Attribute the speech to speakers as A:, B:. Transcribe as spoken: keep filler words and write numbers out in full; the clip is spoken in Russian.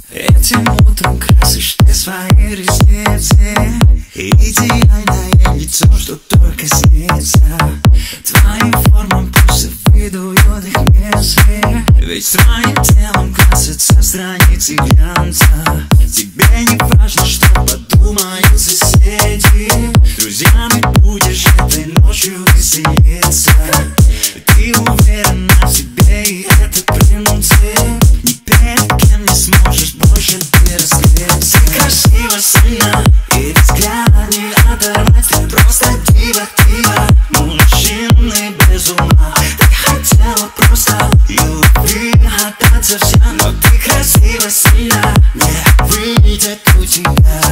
A: Этим утром красишь ты свои ресницы, идеальное лицо, что только снится. Твоим формам пульса выдуют их мысли, ведь твоим телом красятся страницы глянца. Тебе не важно, что подумают соседи, друзьями будешь этой ночью веселиться. Ты уверена в себе, и это принцип. Ни перед кем не сможешь больше ты раскрыться. Ты красива, сильна, и взгляд не оторвать. Ты просто дива, дива, мужчины без ума. Так хотела просто любви отдаться всем, но ты красива, сильна, не выйдет у тебя.